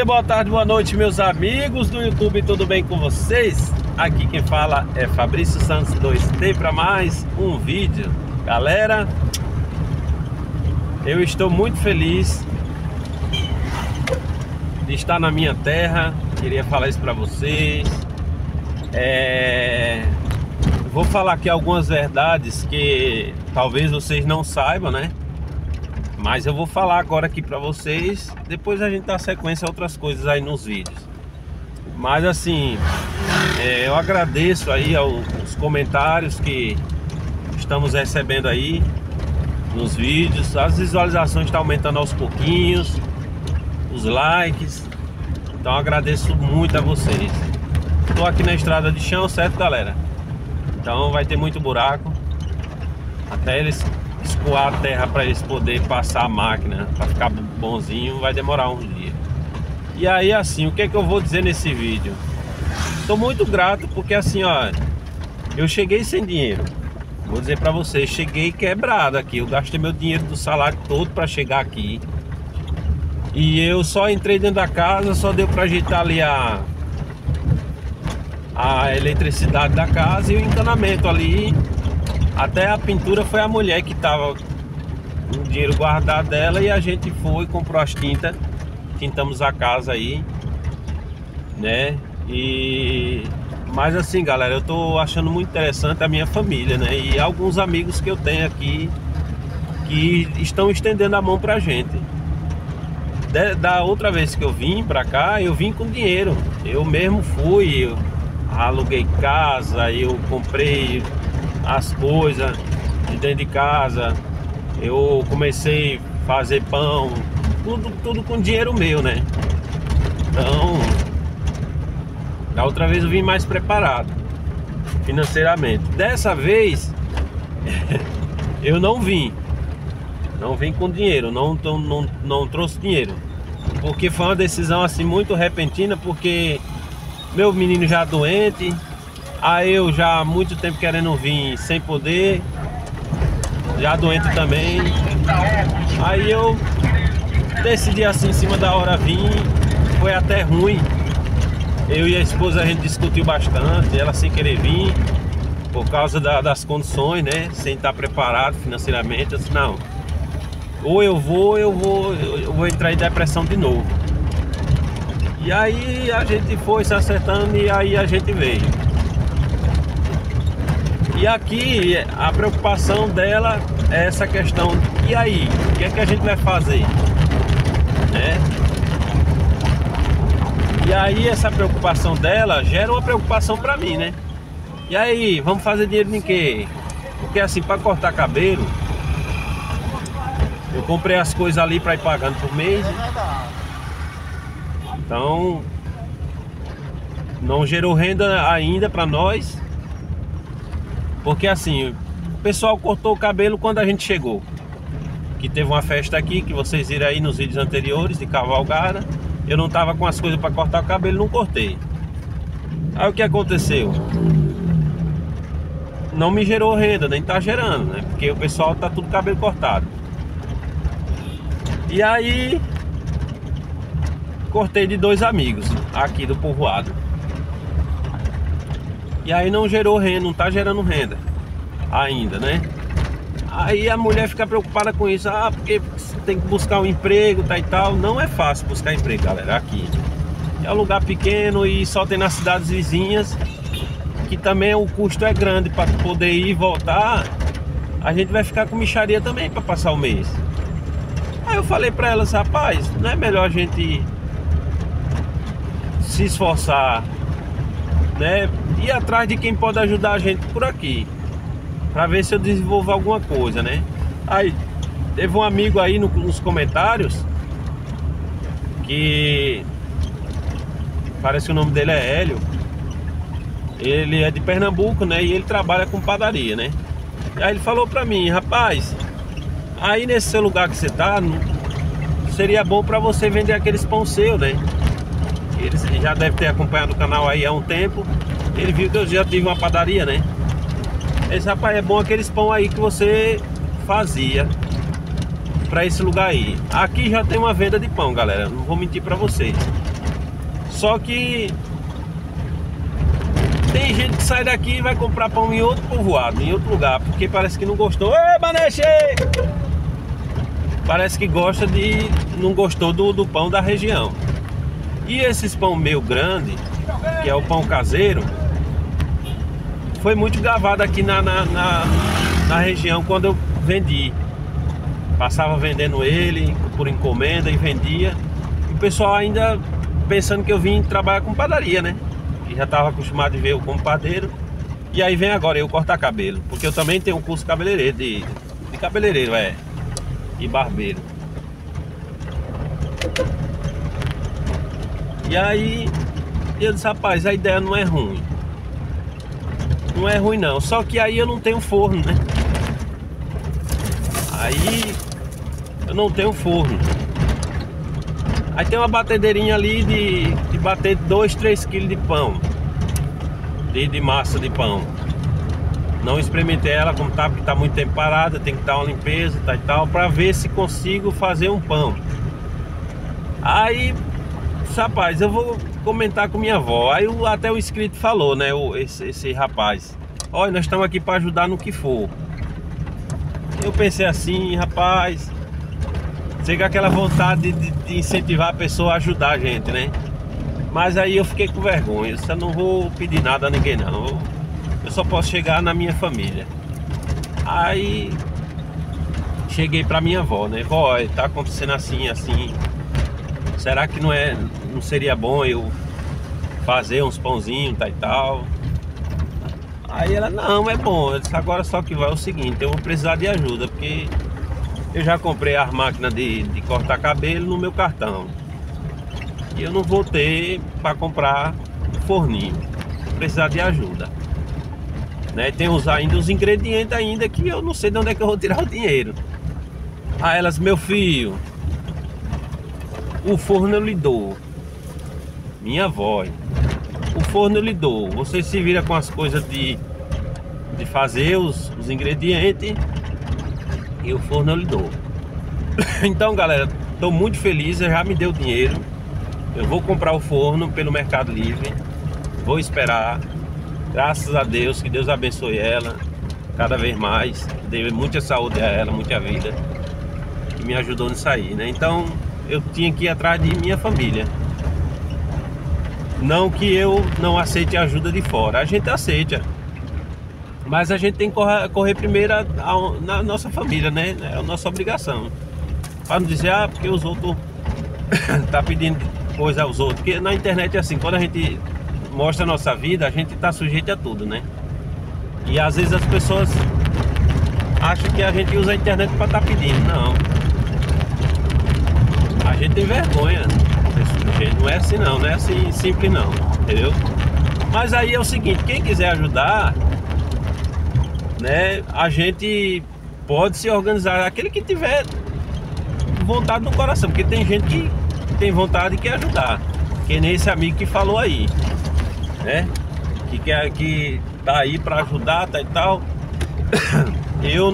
dia, boa tarde, boa noite, meus amigos do YouTube, tudo bem com vocês? Aqui quem fala é Fabrício Santos 2T para mais um vídeo. Galera, eu estou muito feliz de estar na minha terra. Queria falar isso para vocês. Vou falar aqui algumas verdades que talvez vocês não saibam, né? Mas eu vou falar agora aqui pra vocês. Depois a gente dá sequência a outras coisas aí nos vídeos. Mas assim, eu agradeço aí aos comentários que estamos recebendo aí nos vídeos. As visualizações estão aumentando aos pouquinhos, os likes. Então agradeço muito a vocês. Estou aqui na estrada de chão, certo, galera? Então vai ter muito buraco até eles escoar a terra para eles poderem passar a máquina para ficar bonzinho. Vai demorar uns dias. E aí assim, o que é que eu vou dizer nesse vídeo? Estou muito grato porque assim, ó, eu cheguei sem dinheiro. Vou dizer para vocês, cheguei quebrado aqui. Eu gastei meu dinheiro do salário todo para chegar aqui. E eu só entrei dentro da casa, só deu para ajeitar ali a eletricidade da casa e o encanamento ali. Até a pintura foi a mulher que tava com o dinheiro guardado dela, e a gente foi, comprou as tintas, tintamos a casa aí, né? Mas assim, galera, eu tô achando muito interessante a minha família, né? E alguns amigos que eu tenho aqui que estão estendendo a mão pra gente. Da outra vez que eu vim pra cá, eu vim com dinheiro. Eu mesmo fui, eu aluguei casa, eu comprei as coisas de dentro de casa, eu comecei a fazer pão, tudo com dinheiro meu, né? Então, da outra vez eu vim mais preparado financeiramente. Dessa vez eu não vim com dinheiro, não trouxe dinheiro, porque foi uma decisão assim muito repentina, porque meu menino já doente. Aí eu já há muito tempo querendo vir sem poder, já doente também. Aí eu decidi assim em cima da hora vir. Foi até ruim. Eu e a esposa, a gente discutiu bastante, ela sem querer vir, por causa das condições, né? Sem estar preparado financeiramente. Eu disse, não, ou eu vou entrar em depressão de novo. E aí a gente foi se acertando e aí a gente veio. E aqui a preocupação dela é essa questão. E aí, o que é que a gente vai fazer? Né? E aí essa preocupação dela gera uma preocupação pra mim, né? E aí, vamos fazer dinheiro em quê? Porque assim, pra cortar cabelo, eu comprei as coisas ali pra ir pagando por mês. Então não gerou renda ainda pra nós. Porque assim, o pessoal cortou o cabelo quando a gente chegou. Que teve uma festa aqui, que vocês viram aí nos vídeos anteriores, de cavalgada. Eu não tava com as coisas para cortar o cabelo, não cortei. Aí o que aconteceu? Não me gerou renda, nem tá gerando, né? Porque o pessoal tá tudo cabelo cortado. E aí cortei de 2 amigos aqui do povoado. E aí não gerou renda, não tá gerando renda ainda, né? Aí a mulher fica preocupada com isso. Ah, porque tem que buscar um emprego, tá e tal. Não é fácil buscar emprego, galera, aqui. É um lugar pequeno e só tem nas cidades vizinhas, que também o custo é grande para poder ir e voltar. A gente vai ficar com mixaria também para passar o mês. Aí eu falei pra elas, rapaz, não é melhor a gente se esforçar, né? Ir atrás de quem pode ajudar a gente por aqui, pra ver se eu desenvolvo alguma coisa, né? Aí teve um amigo aí nos comentários que parece que o nome dele é Hélio. Ele é de Pernambuco, né? E ele trabalha com padaria, né? E aí ele falou pra mim, rapaz, aí nesse seu lugar que você tá, seria bom pra você vender aqueles pão seu, né? Ele já deve ter acompanhado o canal aí há um tempo. Ele viu que eu já tive uma padaria, né? Esse rapaz, é bom aqueles pão aí que você fazia pra esse lugar aí. Aqui já tem uma venda de pão, galera, não vou mentir pra vocês. Só que tem gente que sai daqui e vai comprar pão em outro povoado, em outro lugar, porque parece que não gostou. Ei, Maneche! Parece que gosta de... não gostou do pão da região. E esses pão meio grande, que é o pão caseiro, foi muito gravado aqui na região quando eu vendi. Passava vendendo ele por encomenda e vendia. E o pessoal ainda pensando que eu vim trabalhar com padaria, né? Que já estava acostumado de ver eu como padeiro. E aí vem agora eu cortar cabelo, porque eu também tenho um curso cabeleireiro, de cabeleireiro, e barbeiro. E aí eu disse, rapaz, a ideia não é ruim. Não é ruim não, só que aí eu não tenho forno, né? Aí eu não tenho forno. Aí tem uma batedeirinha ali de bater 2, 3 quilos de pão, de massa de pão. Não experimentei ela como tá, porque tá muito tempo parada, tem que dar uma limpeza e tal, pra ver se consigo fazer um pão. Aí, rapaz, eu vou comentar com minha avó. Aí até o inscrito falou, né, esse rapaz: olha, nós estamos aqui para ajudar no que for. Eu pensei assim, rapaz, chega aquela vontade de incentivar a pessoa a ajudar a gente, né? Mas aí eu fiquei com vergonha. Eu não vou pedir nada a ninguém não. Eu só posso chegar na minha família. Aí cheguei pra minha avó, né? Vó, tá acontecendo assim, assim. Será que não seria bom eu fazer uns pãozinhos e tal? Aí ela, não, é bom. Eu disse, agora só que vai o seguinte, eu vou precisar de ajuda, porque eu já comprei as máquinas de cortar cabelo no meu cartão. E eu não vou ter para comprar forninho. Vou precisar de ajuda, né? Tem ainda os ingredientes ainda que eu não sei de onde é que eu vou tirar o dinheiro. Aí elas, meu filho, o forno eu lhe dou. Minha avó, o forno eu lhe dou. Você se vira com as coisas de fazer os ingredientes, e o forno eu lhe dou. Então, galera, estou muito feliz. Já me deu dinheiro. Eu vou comprar o forno pelo Mercado Livre. Vou esperar. Graças a Deus, que Deus abençoe ela cada vez mais, dê muita saúde a ela, muita vida, que me ajudou nisso aí, né? Então eu tinha que ir atrás de minha família. Não que eu não aceite ajuda de fora, a gente aceita, mas a gente tem que correr primeiro na nossa família, né? É a nossa obrigação, para não dizer, porque os outros tá pedindo coisa aos outros. Porque na internet é assim, quando a gente mostra a nossa vida, a gente tá sujeito a tudo, né? E às vezes as pessoas acham que a gente usa a internet para estar pedindo. Não, a gente tem vergonha. Não é assim não, não é assim simples não, entendeu? Mas aí é o seguinte, quem quiser ajudar, né, a gente pode se organizar, aquele que tiver vontade no coração, porque tem gente que tem vontade e quer ajudar, que nem esse amigo que falou aí, né, que tá aí para ajudar, tá e tal. Eu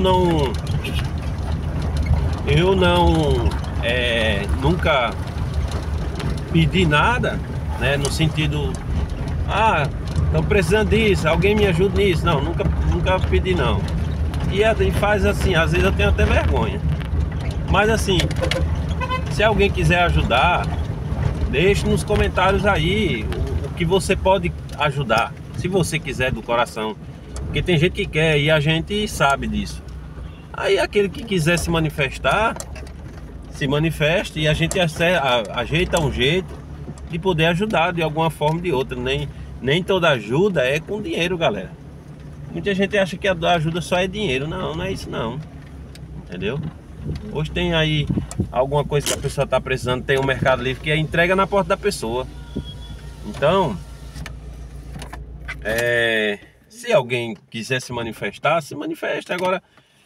nunca pedi nada, né, no sentido, tô precisando disso, alguém me ajuda nisso. Não, nunca pedi não. E faz assim, às vezes eu tenho até vergonha. Mas assim, se alguém quiser ajudar, deixe nos comentários aí o que você pode ajudar, se você quiser do coração. Porque tem gente que quer e a gente sabe disso. Aí aquele que quiser se manifestar, se manifeste, e a gente ajeita um jeito de poder ajudar de alguma forma ou de outra. Nem toda ajuda é com dinheiro, galera. Muita gente acha que a ajuda só é dinheiro. Não, não é isso não, entendeu? Hoje tem aí alguma coisa que a pessoa está precisando, tem um Mercado Livre que é entrega na porta da pessoa. Então, se alguém quiser se manifestar, se manifeste. Agora,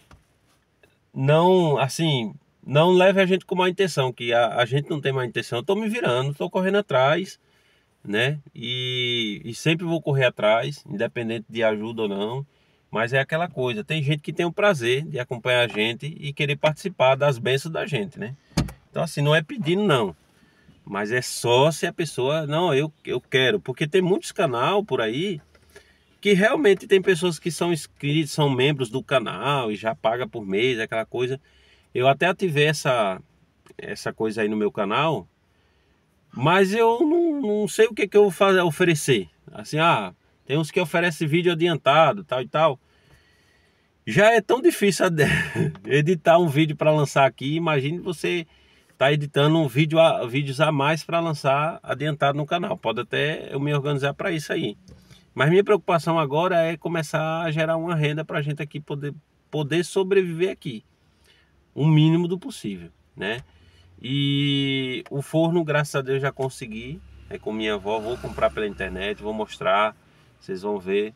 não, assim, não leve a gente com má intenção, que a gente não tem má intenção. Eu tô me virando, tô correndo atrás, né? E sempre vou correr atrás, independente de ajuda ou não. Mas é aquela coisa, tem gente que tem o prazer de acompanhar a gente e querer participar das bênçãos da gente, né? Então assim, não é pedindo não, Mas é só se a pessoa, não, eu quero, porque tem muitos canal por aí que realmente tem pessoas que são inscritos, são membros do canal e já paga por mês, aquela coisa. Eu até ativei essa coisa aí no meu canal, mas eu não sei o que eu vou fazer, oferecer. Assim, tem uns que oferecem vídeo adiantado, tal e tal. Já é tão difícil editar um vídeo para lançar aqui. Imagine você tá editando vídeos a mais para lançar adiantado no canal. Pode até eu me organizar para isso aí. Mas minha preocupação agora é começar a gerar uma renda para a gente aqui poder sobreviver aqui. O mínimo do possível, né? E o forno, graças a Deus, já consegui. É com minha avó, vou comprar pela internet, vou mostrar, vocês vão ver.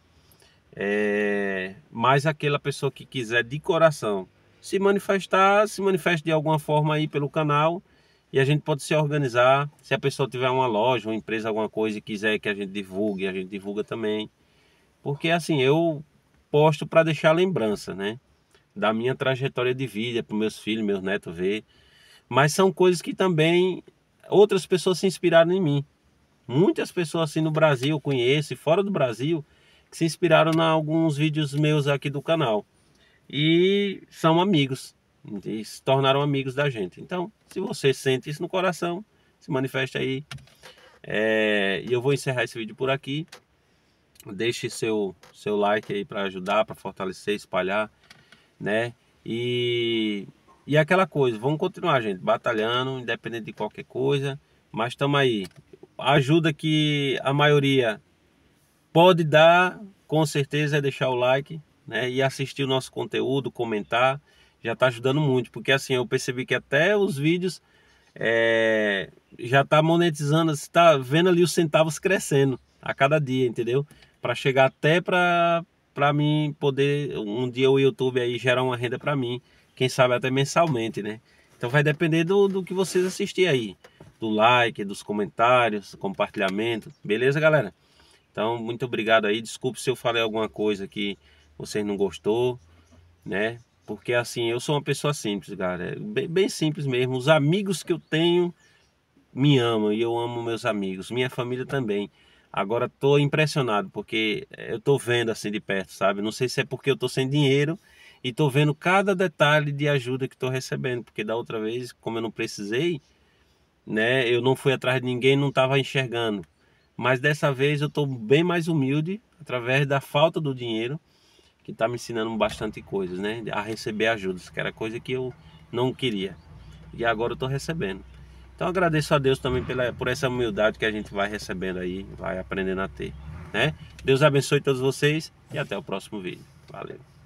Mas aquela pessoa que quiser de coração se manifestar, se manifeste de alguma forma aí pelo canal e a gente pode se organizar. Se a pessoa tiver uma loja, uma empresa, alguma coisa e quiser que a gente divulga também. Porque assim, eu posto para deixar lembrança, né? Da minha trajetória de vida para meus filhos, meus netos ver. Mas são coisas que também outras pessoas se inspiraram em mim. Muitas pessoas assim no Brasil eu conheço e fora do Brasil que se inspiraram em alguns vídeos meus aqui do canal. E são amigos, e se tornaram amigos da gente. Então, se você sente isso no coração, se manifeste aí. E eu vou encerrar esse vídeo por aqui. Deixe seu like aí para ajudar, para fortalecer, espalhar, né? E aquela coisa, vamos continuar, gente, batalhando, independente de qualquer coisa. Mas estamos aí. A ajuda que a maioria pode dar, com certeza, é deixar o like, né? E assistir o nosso conteúdo, comentar. Já está ajudando muito, porque assim, eu percebi que até os vídeos já está monetizando, você está vendo ali os centavos crescendo a cada dia, entendeu? Para chegar até para mim poder, um dia o YouTube aí gerar uma renda para mim, quem sabe até mensalmente, né? Então vai depender do que vocês assistirem aí, do like, dos comentários, compartilhamento, beleza, galera? Então, muito obrigado aí. Desculpe se eu falei alguma coisa que vocês não gostou, né? Porque assim, eu sou uma pessoa simples, galera. Bem simples mesmo. Os amigos que eu tenho me amam e eu amo meus amigos. Minha família também. Agora tô impressionado porque eu tô vendo assim de perto, sabe? Não sei se é porque eu tô sem dinheiro e tô vendo cada detalhe de ajuda que tô recebendo. Porque da outra vez, como eu não precisei, né? Eu não fui atrás de ninguém, não tava enxergando. Mas dessa vez eu estou bem mais humilde, através da falta do dinheiro, que está me ensinando bastante coisas, né? A receber ajudas, que era coisa que eu não queria. E agora eu estou recebendo. Então agradeço a Deus também por essa humildade que a gente vai recebendo aí, vai aprendendo a ter, né? Deus abençoe todos vocês e até o próximo vídeo. Valeu!